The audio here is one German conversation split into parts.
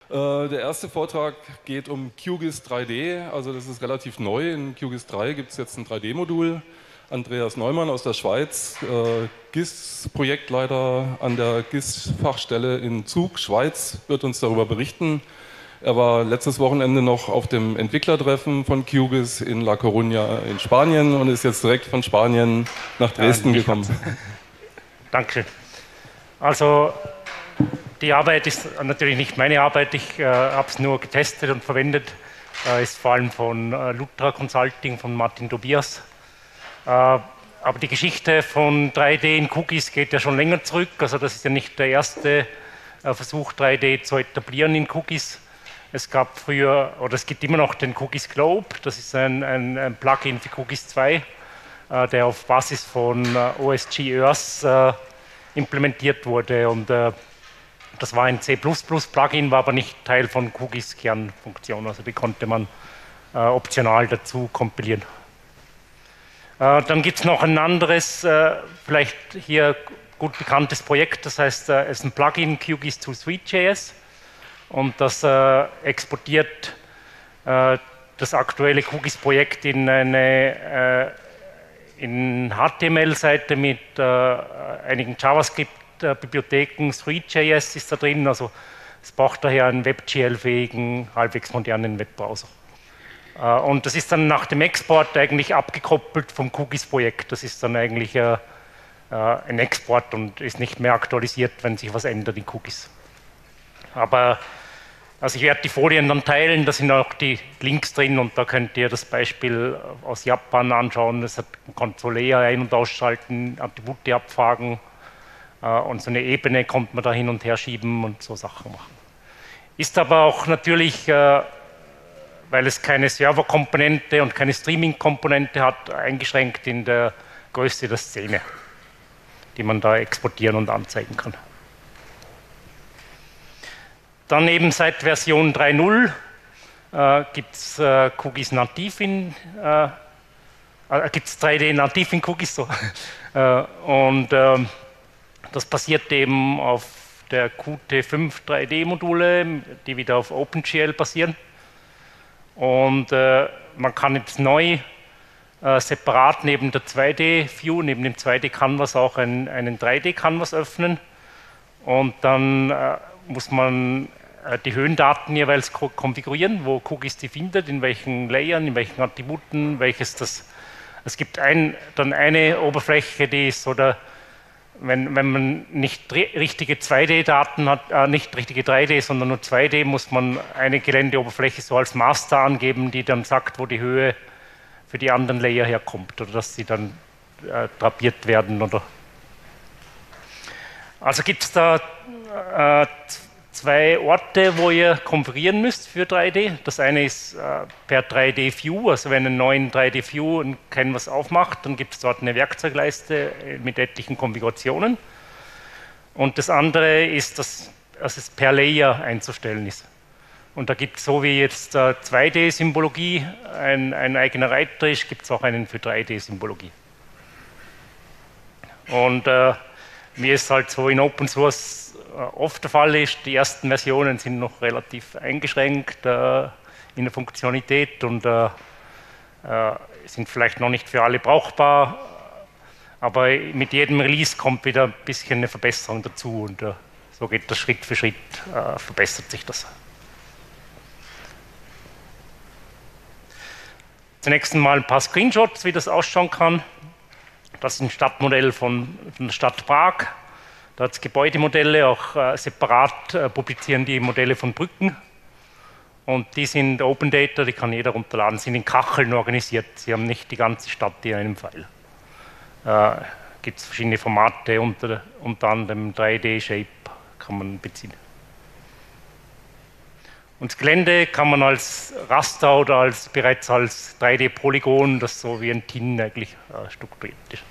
Der erste Vortrag geht um QGIS 3D, also das ist relativ neu. In QGIS 3 gibt es jetzt ein 3D-Modul. Andreas Neumann aus der Schweiz, GIS-Projektleiter an der GIS-Fachstelle in Zug, Schweiz, wird uns darüber berichten. Er war letztes Wochenende noch auf dem Entwicklertreffen von QGIS in La Coruña in Spanien und ist jetzt direkt von Spanien nach Dresden gekommen. Dankeschön. Also die Arbeit ist natürlich nicht meine Arbeit, ich habe es nur getestet und verwendet. Ist vor allem von Lutra Consulting, von Martin Tobias. Aber die Geschichte von 3D in QGIS geht ja schon länger zurück. Also das ist ja nicht der erste Versuch, 3D zu etablieren in QGIS. Es gab früher, oder es gibt immer noch den QGIS Globe. Das ist ein Plugin für QGIS 2, der auf Basis von OSG Earth implementiert wurde. Und das war ein C++-Plugin, war aber nicht Teil von QGIS Kernfunktion. Also die konnte man optional dazu kompilieren. Dann gibt es noch ein anderes, vielleicht hier gut bekanntes Projekt, das heißt, es ist ein Plugin QGIS to Suite.js und das exportiert das aktuelle QGIS-Projekt in eine HTML-Seite mit einigen JavaScript-Bibliotheken. Suite.js ist da drin, also es braucht daher einen WebGL-fähigen, halbwegs modernen Webbrowser. Und das ist dann nach dem Export eigentlich abgekoppelt vom QGIS-Projekt. Das ist dann eigentlich ein Export und ist nicht mehr aktualisiert, wenn sich was ändert in QGIS. Aber also ich werde die Folien dann teilen, da sind auch die Links drin und da könnt ihr das Beispiel aus Japan anschauen. Das hat Control-Layer ein- und ausschalten, Attribute abfragen und so eine Ebene kommt man da hin und her schieben und so Sachen machen. Ist aber auch natürlich, weil es keine Serverkomponente und keine Streaming-Komponente hat, eingeschränkt in der Größe der Szene, die man da exportieren und anzeigen kann. Dann eben seit Version 3.0 gibt es QGIS nativ gibt's 3D nativ in QGIS. So. Und das basiert eben auf der Qt5 3D-Module, die wieder auf OpenGL basieren. Und man kann jetzt neu separat neben der 2D-View, neben dem 2D-Canvas auch einen 3D-Canvas öffnen. Und dann muss man die Höhendaten jeweils konfigurieren, wo QGIS die findet, in welchen Layern, in welchen Attributen, welches das. Es gibt dann eine Oberfläche, die ist, oder wenn man nicht richtige 2D-Daten hat, nicht richtige 3D, sondern nur 2D, muss man eine Geländeoberfläche so als Master angeben, die dann sagt, wo die Höhe für die anderen Layer herkommt, oder dass sie dann drapiert werden. Oder also gibt es da zwei Orte, wo ihr konfigurieren müsst für 3D. Das eine ist per 3D-View, also wenn einen neuen 3D-View ein Canvas aufmacht, dann gibt es dort eine Werkzeugleiste mit etlichen Konfigurationen. Und das andere ist, dass es per Layer einzustellen ist. Und da gibt es, so wie jetzt 2D-Symbologie ein eigener Reiter ist, gibt es auch einen für 3D-Symbologie. Und wie es halt so in Open Source oft der Fall ist, die ersten Versionen sind noch relativ eingeschränkt in der Funktionalität und sind vielleicht noch nicht für alle brauchbar, aber mit jedem Release kommt wieder ein bisschen eine Verbesserung dazu und so geht das Schritt für Schritt, verbessert sich das. Zunächst einmal ein paar Screenshots, wie das ausschauen kann. Das ist ein Stadtmodell von der Stadt Prag. Da hat es Gebäudemodelle, auch separat publizieren die Modelle von Brücken. Und die sind Open Data, die kann jeder runterladen, sind in Kacheln organisiert. Sie haben nicht die ganze Stadt in einem File. Gibt es verschiedene Formate, unter anderem 3D-Shape kann man beziehen. Und das Gelände kann man als Raster oder bereits als 3D-Polygon, das so wie ein TIN eigentlich strukturiert ist.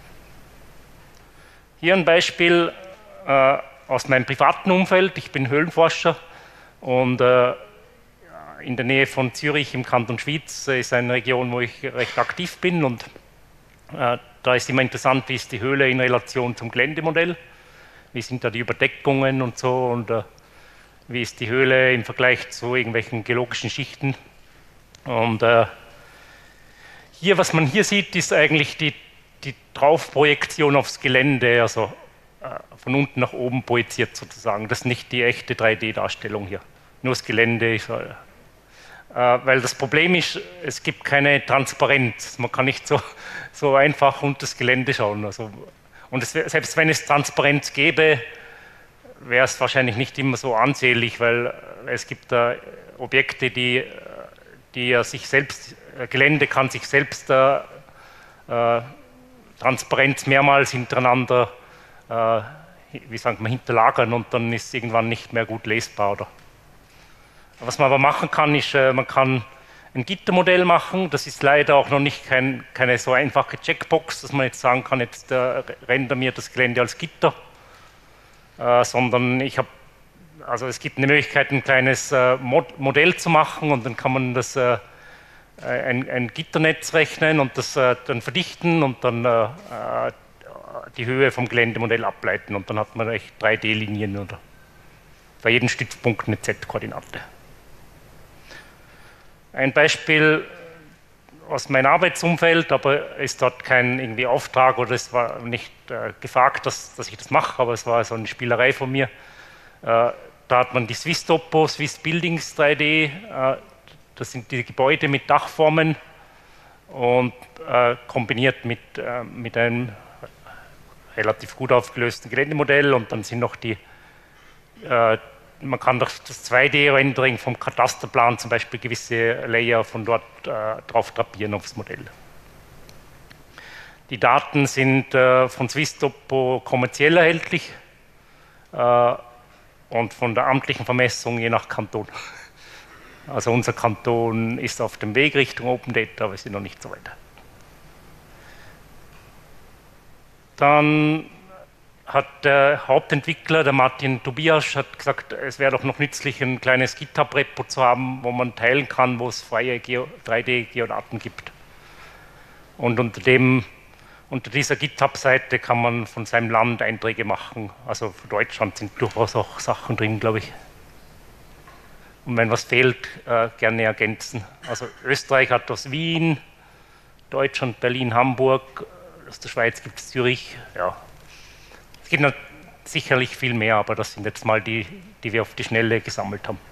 Hier ein Beispiel aus meinem privaten Umfeld. Ich bin Höhlenforscher und in der Nähe von Zürich im Kanton Schwyz ist eine Region, wo ich recht aktiv bin und da ist immer interessant, wie ist die Höhle in Relation zum Geländemodell, wie sind da die Überdeckungen und so und wie ist die Höhle im Vergleich zu irgendwelchen geologischen Schichten. Und hier, was man hier sieht, ist eigentlich die Draufprojektion aufs Gelände, also von unten nach oben projiziert sozusagen. Das ist nicht die echte 3D-Darstellung hier, nur das Gelände. Weil das Problem ist, es gibt keine Transparenz. Man kann nicht so einfach unter das Gelände schauen. Also, und selbst wenn es Transparenz gäbe, wäre es wahrscheinlich nicht immer so ansehlich, weil es gibt da Objekte, die sich selbst, Gelände kann sich selbst Transparenz mehrmals hintereinander, wie sagt man, hinterlagern und dann ist es irgendwann nicht mehr gut lesbar. Oder? Was man aber machen kann, ist, man kann ein Gittermodell machen. Das ist leider auch noch nicht keine so einfache Checkbox, dass man jetzt sagen kann, jetzt render mir das Gelände als Gitter, sondern also es gibt eine Möglichkeit, ein kleines Modell zu machen und dann kann man das ein Gitternetz rechnen und das dann verdichten und dann die Höhe vom Geländemodell ableiten und dann hat man echt 3D-Linien oder bei jedem Stützpunkt eine Z-Koordinate. Ein Beispiel aus meinem Arbeitsumfeld, aber ist dort kein irgendwie Auftrag oder es war nicht gefragt, dass ich das mache, aber es war so eine Spielerei von mir. Da hat man die Swiss Topo, Swiss Buildings 3D, das sind die Gebäude mit Dachformen und kombiniert mit einem relativ gut aufgelösten Geländemodell und dann sind noch man kann durch das 2D-Rendering vom Katasterplan zum Beispiel gewisse Layer von dort drauf drapieren aufs Modell. Die Daten sind von Swiss Topo kommerziell erhältlich und von der amtlichen Vermessung je nach Kanton. Also unser Kanton ist auf dem Weg Richtung Open Data, aber wir sind noch nicht so weit. Dann hat der Hauptentwickler, der Martin Tobias, hat gesagt, es wäre doch noch nützlich, ein kleines GitHub-Repo zu haben, wo man teilen kann, wo es freie 3D-Geodaten gibt. Und unter dieser GitHub-Seite kann man von seinem Land Einträge machen. Also für Deutschland sind durchaus auch Sachen drin, glaube ich. Und wenn was fehlt, gerne ergänzen. Also Österreich hat aus Wien, Deutschland, Berlin, Hamburg, aus der Schweiz gibt es Zürich. Ja. Es gibt sicherlich viel mehr, aber das sind jetzt mal die wir auf die Schnelle gesammelt haben.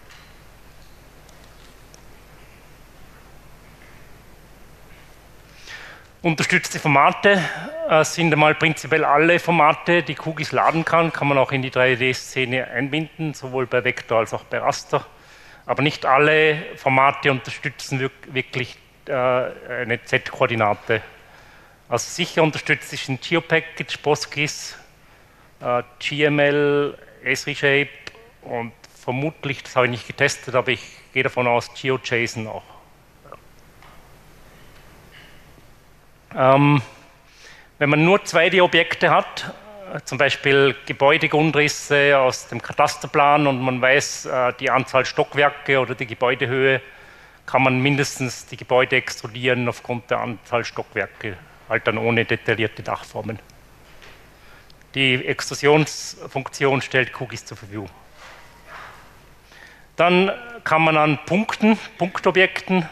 Unterstützte Formate sind einmal prinzipiell alle Formate, die QGIS laden kann man auch in die 3D-Szene einbinden, sowohl bei Vektor als auch bei Raster. Aber nicht alle Formate unterstützen wirklich eine Z-Koordinate. Also sicher unterstützt ist ein GeoPackage, PostGIS, GML, Esri-Shape und vermutlich, das habe ich nicht getestet, aber ich gehe davon aus, GeoJSON auch. Wenn man nur 2D-Objekte hat, zum Beispiel Gebäudegrundrisse aus dem Katasterplan und man weiß die Anzahl Stockwerke oder die Gebäudehöhe, kann man mindestens die Gebäude extrudieren aufgrund der Anzahl Stockwerke, halt dann ohne detaillierte Dachformen. Die Extrusionsfunktion stellt QGIS zur Verfügung. Dann kann man an Punktobjekten,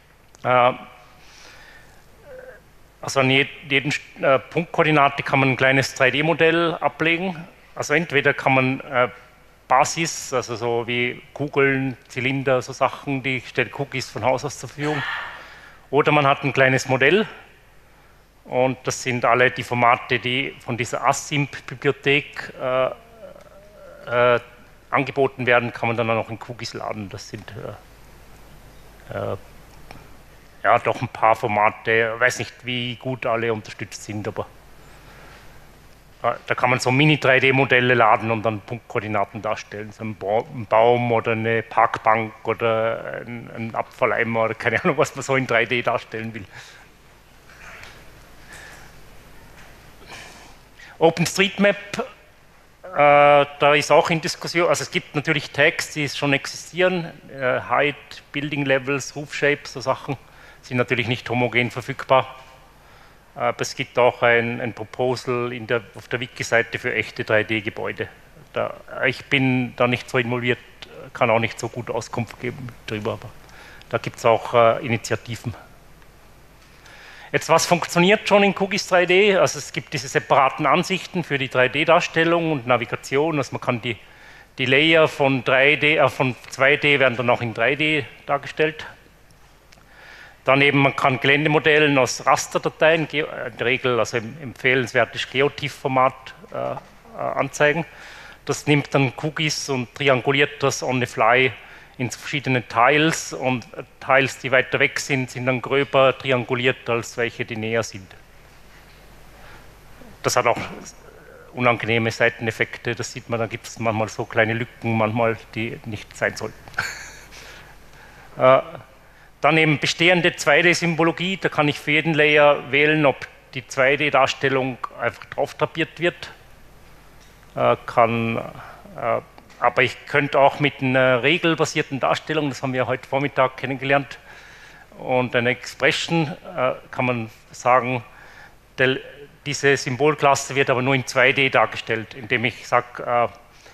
also an jeden Punktkoordinate kann man ein kleines 3D-Modell ablegen. Also entweder kann man Basis, also so wie Kugeln, Zylinder, so Sachen, die stellt QGIS von Haus aus zur Verfügung. Oder man hat ein kleines Modell. Und das sind alle die Formate, die von dieser ASIMP-Bibliothek angeboten werden, kann man dann auch in QGIS laden. Das sind ja doch ein paar Formate, ich weiß nicht, wie gut alle unterstützt sind, aber da kann man so Mini-3D-Modelle laden und dann Punktkoordinaten darstellen. So ein Baum oder eine Parkbank oder ein Abfalleimer oder keine Ahnung, was man so in 3D darstellen will. OpenStreetMap, da ist auch in Diskussion, also es gibt natürlich Tags, die schon existieren, Height, Building Levels, Roof Shapes, so Sachen, sind natürlich nicht homogen verfügbar. Aber es gibt auch ein Proposal auf der Wiki-Seite für echte 3D-Gebäude. Ich bin da nicht so involviert, kann auch nicht so gut Auskunft geben darüber, aber da gibt es auch Initiativen. Jetzt, was funktioniert schon in QGIS 3D? Also es gibt diese separaten Ansichten für die 3D-Darstellung und Navigation, also man kann die Layer von 2D werden dann auch in 3D dargestellt. Dann eben, man kann Geländemodellen aus Rasterdateien, in der Regel, also empfehlenswertes GeoTIFF-Format anzeigen. Das nimmt dann QGIS und trianguliert das on the fly in verschiedene Tiles, und Tiles, die weiter weg sind, sind dann gröber trianguliert als welche, die näher sind. Das hat auch unangenehme Seiteneffekte, das sieht man, da gibt es manchmal so kleine Lücken, manchmal die nicht sein sollten. Dann eben bestehende 2D-Symbologie, da kann ich für jeden Layer wählen, ob die 2D-Darstellung einfach drauf drapiert wird. Aber ich könnte auch mit einer regelbasierten Darstellung, das haben wir heute Vormittag kennengelernt, und einer Expression kann man sagen, diese Symbolklasse wird aber nur in 2D dargestellt, indem ich sage,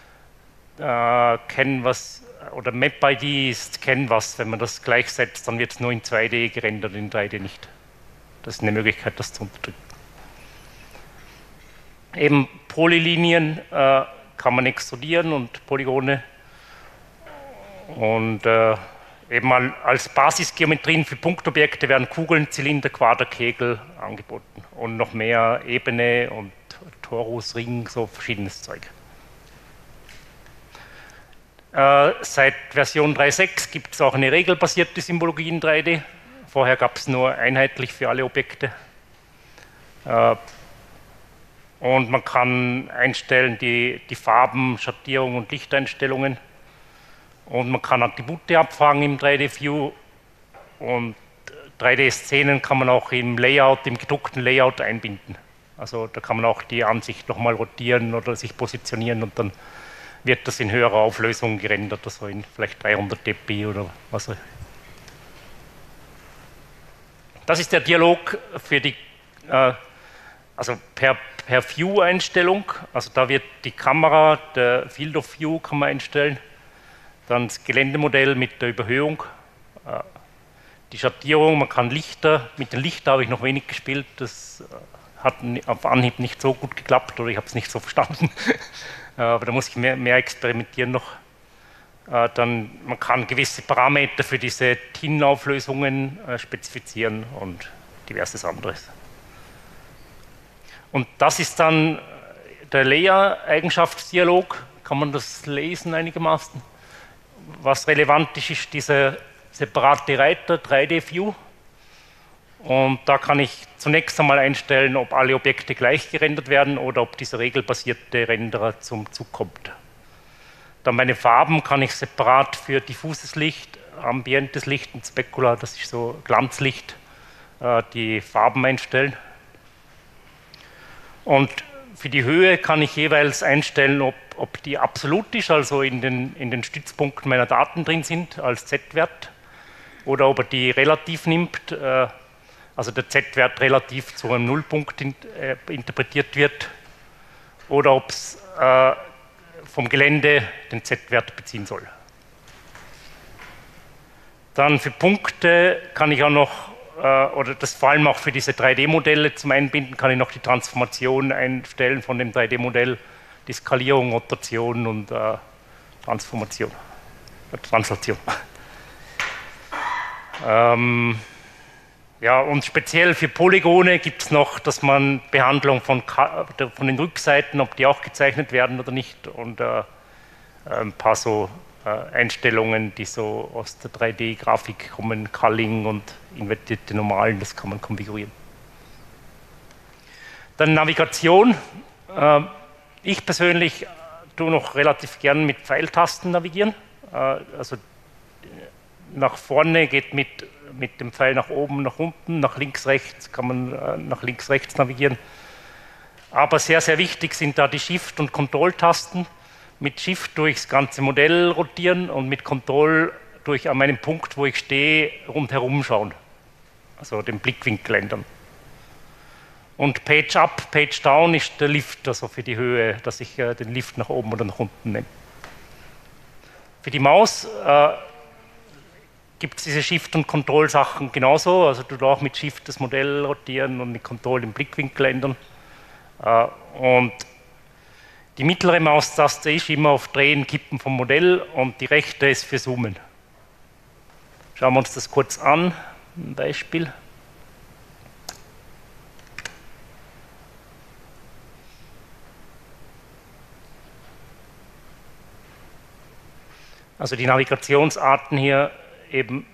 Canvas oder Map-ID ist Canvas, wenn man das gleichsetzt, dann wird es nur in 2D gerendert, in 3D nicht. Das ist eine Möglichkeit, das zu unterdrücken. Eben Polylinien kann man extrudieren und Polygone, und eben als Basisgeometrien für Punktobjekte werden Kugeln, Zylinder, Quader, Kegel angeboten und noch mehr Ebene und Torus, Ring, so verschiedenes Zeug. Seit Version 3.6 gibt es auch eine regelbasierte Symbologie in 3D. Vorher gab es nur einheitlich für alle Objekte. Und man kann einstellen die Farben, Schattierung und Lichteinstellungen. Und man kann Attribute abfragen im 3D-View. Und 3D-Szenen kann man auch im Layout, im gedruckten Layout einbinden. Also da kann man auch die Ansicht nochmal rotieren oder sich positionieren, und dann wird das in höherer Auflösung gerendert, also in vielleicht 300 dpi oder was. Das ist der Dialog für die, also per View-Einstellung, also da wird die Kamera, der Field of View kann man einstellen, dann das Geländemodell mit der Überhöhung, die Schattierung, man kann Lichter, mit den Lichtern habe ich noch wenig gespielt, das hat auf Anhieb nicht so gut geklappt oder ich habe es nicht so verstanden. Aber da muss ich mehr experimentieren noch. Man kann gewisse Parameter für diese TIN-Auflösungen spezifizieren und diverses anderes. Und das ist dann der Layer-Eigenschaftsdialog. Kann man das lesen einigermaßen? Was relevant ist dieser separate Reiter 3D-View. Und da kann ich zunächst einmal einstellen, ob alle Objekte gleich gerendert werden oder ob dieser regelbasierte Renderer zum Zug kommt. Dann meine Farben kann ich separat für diffuses Licht, ambientes Licht und Specular, das ist so Glanzlicht, die Farben einstellen. Und für die Höhe kann ich jeweils einstellen, ob die absolut ist, also in den Stützpunkten meiner Daten drin sind als Z-Wert, oder ob er die relativ nimmt, also der Z-Wert relativ zu einem Nullpunkt interpretiert wird, oder ob es vom Gelände den Z-Wert beziehen soll. Dann für Punkte kann ich auch noch, oder das vor allem auch für diese 3D-Modelle zum Einbinden, kann ich noch die Transformation einstellen von dem 3D-Modell, die Skalierung, Rotation und Translation. Ja, und speziell für Polygone gibt es noch, dass man Behandlung von den Rückseiten, ob die auch gezeichnet werden oder nicht, und ein paar so Einstellungen, die so aus der 3D-Grafik kommen, Culling und invertierte Normalen, das kann man konfigurieren. Dann Navigation. Ich persönlich tue noch relativ gern mit Pfeiltasten navigieren. Also nach vorne geht mit dem Pfeil nach oben, nach unten, nach links, rechts kann man nach links, rechts navigieren. Aber sehr, sehr wichtig sind da die Shift- und Control-Tasten. Mit Shift durchs ganze Modell rotieren und mit Control durch an meinem Punkt, wo ich stehe, rundherum schauen. Also den Blickwinkel ändern. Und Page Up, Page Down ist der Lift, also für die Höhe, dass ich den Lift nach oben oder nach unten nehme. Für die Maus gibt es diese Shift- und Control-Sachen genauso. Also du darfst mit Shift das Modell rotieren und mit Control den Blickwinkel ändern. Und die mittlere Maustaste ist immer auf Drehen, Kippen vom Modell und die rechte ist für Zoomen. Schauen wir uns das kurz an, ein Beispiel. Also die Navigationsarten hier eben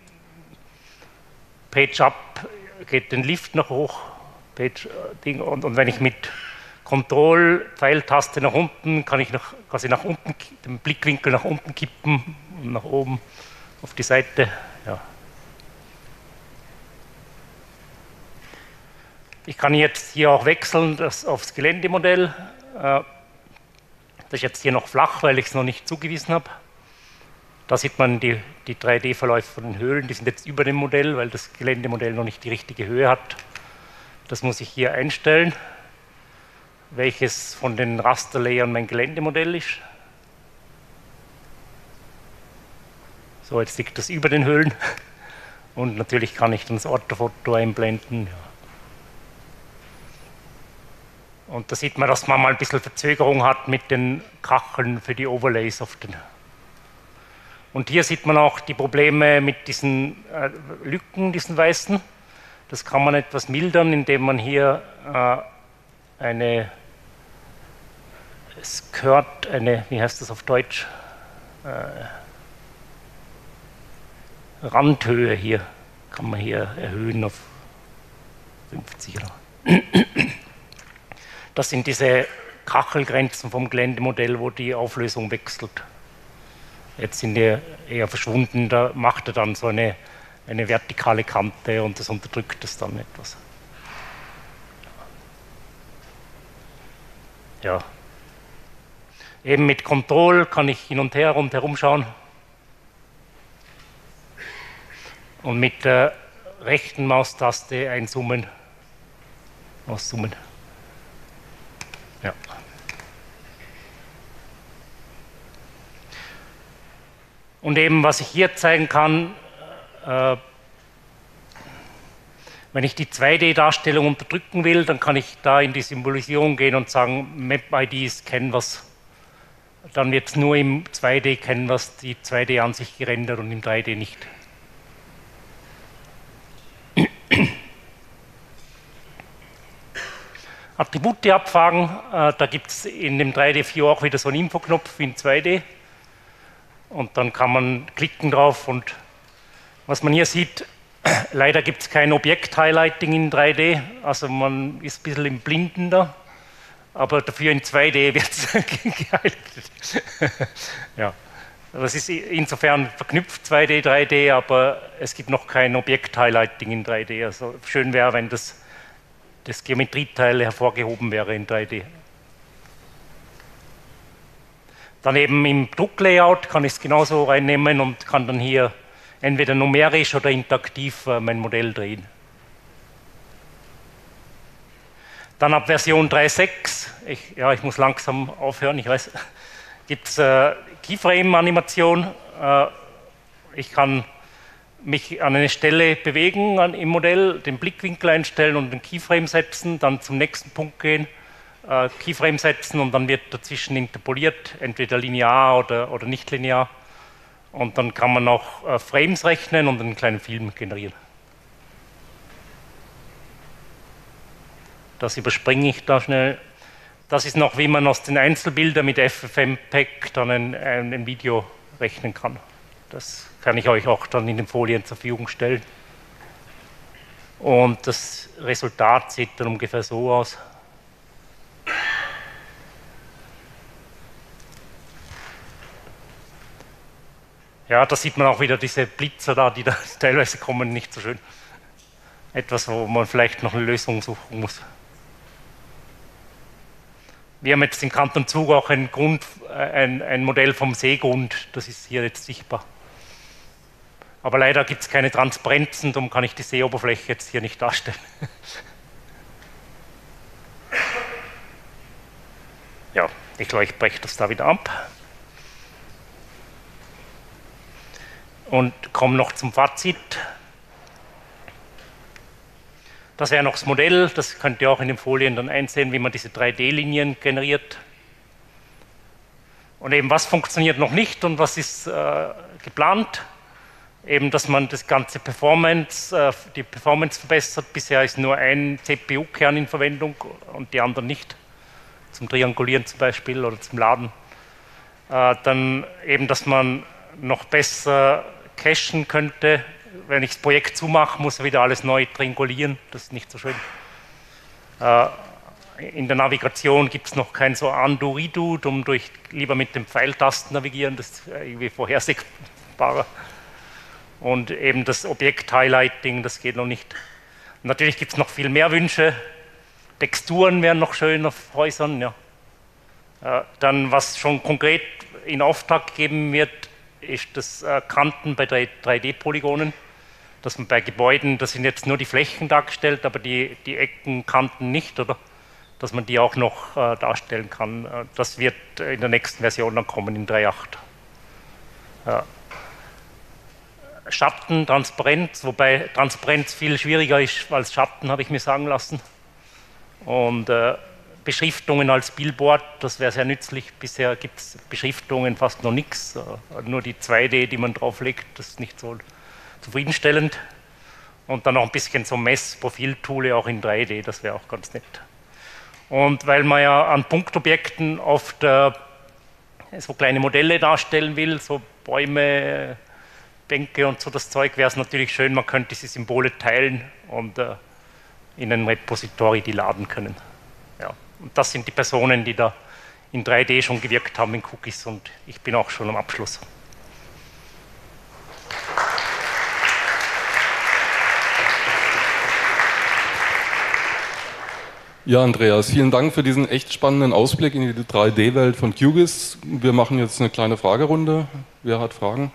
Page Up geht den Lift nach hoch, Page Ding, und wenn ich mit Control Pfeiltaste nach unten kann ich quasi nach unten den Blickwinkel nach unten kippen und nach oben auf die Seite. Ja. Ich kann jetzt hier auch wechseln aufs Geländemodell. Das ist jetzt hier noch flach, weil ich es noch nicht zugewiesen habe. Da sieht man die 3D-Verläufe von den Höhlen, die sind jetzt über dem Modell, weil das Geländemodell noch nicht die richtige Höhe hat. Das muss ich hier einstellen, welches von den Rasterlayern mein Geländemodell ist. So, jetzt liegt das über den Höhlen und natürlich kann ich dann das Orthofoto einblenden. Ja. Und da sieht man, dass man mal ein bisschen Verzögerung hat mit den Kacheln für die Overlays auf den. Und hier sieht man auch die Probleme mit diesen Lücken, diesen weißen. Das kann man etwas mildern, indem man hier wie heißt das auf Deutsch? Randhöhe hier, kann man hier erhöhen auf 50 Grad. Das sind diese Kachelgrenzen vom Geländemodell, wo die Auflösung wechselt. Jetzt sind die eher verschwunden, da macht er dann so eine vertikale Kante und das unterdrückt es dann etwas. Ja. Eben mit Control kann ich hin und her rundherum schauen. Und mit der rechten Maustaste einzoomen, auszoomen. Ja. Und eben, was ich hier zeigen kann, wenn ich die 2D-Darstellung unterdrücken will, dann kann ich da in die Symbolisierung gehen und sagen, Map-ID ist Canvas. Dann wird es nur im 2D-Canvas die 2D-Ansicht gerendert und im 3D nicht. Attribute abfragen, da gibt es in dem 3D-View auch wieder so einen Infoknopf wie in 2D. Und dann kann man klicken drauf und was man hier sieht, leider gibt es kein Objekt-Highlighting in 3D, also man ist ein bisschen im Blinden da, aber dafür in 2D wird es gehighlightet. Ja. Das ist insofern verknüpft 2D, 3D, aber es gibt noch kein Objekt-Highlighting in 3D. Also schön wäre, wenn das Geometrieteil hervorgehoben wäre in 3D. Dann eben im Drucklayout kann ich es genauso reinnehmen und kann dann hier entweder numerisch oder interaktiv mein Modell drehen. Dann ab Version 3.6, ich muss langsam aufhören, ich weiß, gibt es Keyframe-Animation. Ich kann mich an eine Stelle bewegen im Modell, den Blickwinkel einstellen und den Keyframe setzen, dann zum nächsten Punkt gehen, Keyframe setzen und dann wird dazwischen interpoliert, entweder linear oder nicht linear. Und dann kann man auch Frames rechnen und einen kleinen Film generieren. Das überspringe ich da schnell. Das ist noch, wie man aus den Einzelbildern mit FFmpeg dann ein Video rechnen kann. Das kann ich euch auch dann in den Folien zur Verfügung stellen. Und das Resultat sieht dann ungefähr so aus. Ja, da sieht man auch wieder diese Blitzer da, die da teilweise kommen, nicht so schön. Etwas, wo man vielleicht noch eine Lösung suchen muss. Wir haben jetzt im Kanton Zug auch ein Modell vom Seegrund, das ist hier jetzt sichtbar. Aber leider gibt es keine Transparenzen, darum kann ich die Seeoberfläche jetzt hier nicht darstellen. Ja, ich glaube, ich breche das da wieder ab. Und komme noch zum Fazit. Das wäre noch das Modell, das könnt ihr auch in den Folien dann einsehen, wie man diese 3D-Linien generiert. Und eben, was funktioniert noch nicht und was ist geplant? Eben, dass man das ganze die Performance verbessert. Bisher ist nur ein CPU-Kern in Verwendung und die anderen nicht. Zum Triangulieren zum Beispiel oder zum Laden. Dann eben, dass man noch besser cachen könnte. Wenn ich das Projekt zumache, muss er wieder alles neu triangulieren. Das ist nicht so schön. In der Navigation gibt es noch kein so Undo-Redo, lieber mit dem Pfeiltasten navigieren, das ist irgendwie vorhersehbarer. Und eben das Objekt-Highlighting, das geht noch nicht. Natürlich gibt es noch viel mehr Wünsche. Texturen wären noch schön auf Häusern. Ja. Dann, was schon konkret in Auftrag gegeben wird, ist das Kanten bei 3D-Polygonen. Dass man bei Gebäuden, das sind jetzt nur die Flächen dargestellt, aber die Ecken, Kanten nicht, oder? Dass man die auch noch darstellen kann. Das wird in der nächsten Version dann kommen, in 3.8. Ja. Schatten, Transparenz, wobei Transparenz viel schwieriger ist als Schatten, habe ich mir sagen lassen. Und Beschriftungen als Billboard, das wäre sehr nützlich. Bisher gibt es Beschriftungen fast noch nichts, nur die 2D, die man drauflegt, das ist nicht so zufriedenstellend. Und dann noch ein bisschen so Messprofiltool auch in 3D, das wäre auch ganz nett. Und weil man ja an Punktobjekten oft so kleine Modelle darstellen will, so Bäume, Bänke und so das Zeug, wäre es natürlich schön, man könnte diese Symbole teilen und in ein Repository die laden können. Ja. Und das sind die Personen, die da in 3D schon gewirkt haben in Cookies und ich bin auch schon am Abschluss. Ja, Andreas, vielen Dank für diesen echt spannenden Ausblick in die 3D-Welt von QGIS. Wir machen jetzt eine kleine Fragerunde. Wer hat Fragen?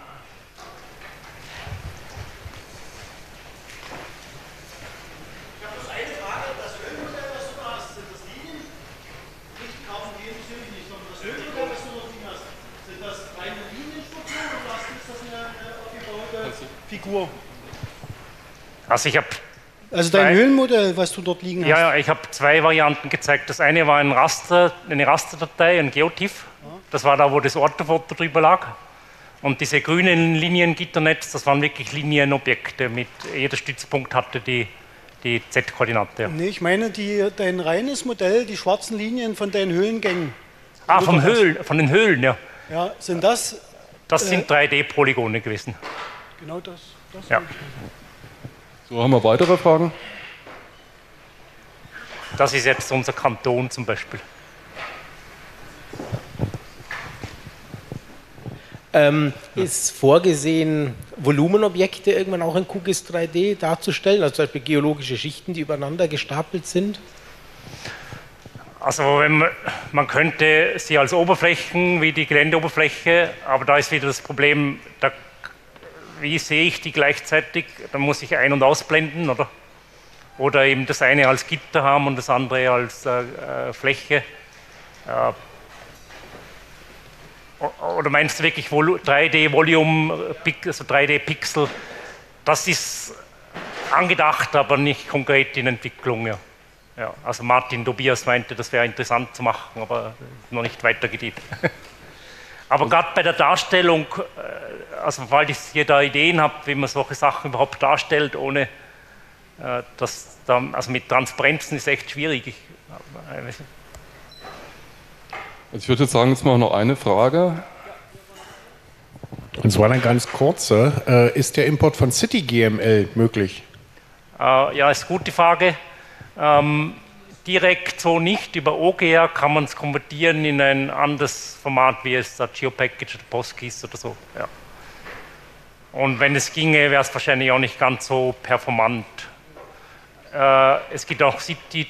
Ich habe bloß eine Frage. Das Höhenmodell, was du da hast, sind das Linien? Nicht kaufen gehen natürlich nicht, sondern das Höhenmodell, was du dort liegen hast, sind das reine Linienstrukturen oder ist das eine aufgebaute Figur? Also dein Höhlenmodell, was du dort liegen hast? Ja, ich habe zwei Varianten gezeigt. Das eine war eine Rasterdatei, ein Geotiff. Das war da, wo das Orthofoto drüber lag. Und diese grünen Linien-Gitternetz, das waren wirklich Linienobjekte. Jeder Stützpunkt hatte die Z-Koordinate. Nee, ich meine dein reines Modell, die schwarzen Linien von deinen Höhlengängen. Von den Höhlen, ja. Ja, sind das? Das sind 3D-Polygone gewesen. Genau das. Ja. So, haben wir weitere Fragen? Das ist jetzt unser Kanton zum Beispiel. Ist vorgesehen, Volumenobjekte irgendwann auch in QGIS 3D darzustellen, also zum Beispiel geologische Schichten, die übereinander gestapelt sind? Also man könnte sie als Oberflächen wie die Geländeoberfläche, aber da ist wieder das Problem, wie sehe ich die gleichzeitig? Dann muss ich ein- und ausblenden, oder? Oder eben das eine als Gitter haben und das andere als Fläche. Oder meinst du wirklich 3D-Volume, also 3D-Pixel? Das ist angedacht, aber nicht konkret in Entwicklung. Ja. Ja, also Martin Tobias meinte, das wäre interessant zu machen, aber noch nicht weitergeht. Aber gerade bei der Darstellung, also weil ihr da Ideen habt, wie man solche Sachen überhaupt darstellt, ohne also mit Transparenzen ist echt schwierig. Also ich würde jetzt sagen, jetzt mal noch eine Frage. Und zwar eine ganz kurze. Ist der Import von CityGML möglich? Ja, ist eine gute Frage. Direkt so nicht. Über OGR kann man es konvertieren in ein anderes Format, wie es da GeoPackage oder PostGIS oder so. Ja. Und wenn es ginge, wäre es wahrscheinlich auch nicht ganz so performant. Es gibt auch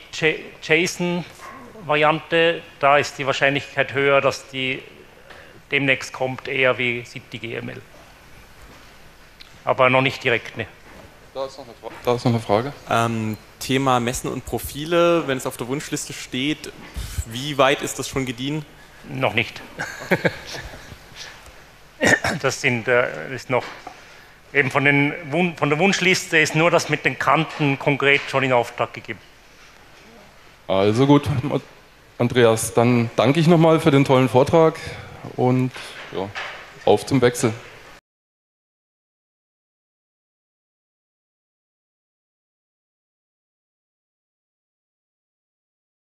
City-JSON-Variante. Da ist die Wahrscheinlichkeit höher, dass die demnächst kommt, eher wie CityGML. Aber noch nicht direkt, ne. Da ist noch eine Frage. Thema Messen und Profile, wenn es auf der Wunschliste steht, wie weit ist das schon gediehen? Noch nicht. Das ist noch Eben von der Wunschliste ist nur das mit den Kanten konkret schon in Auftrag gegeben. Also gut, Andreas, dann danke ich nochmal für den tollen Vortrag und ja, auf zum Wechsel.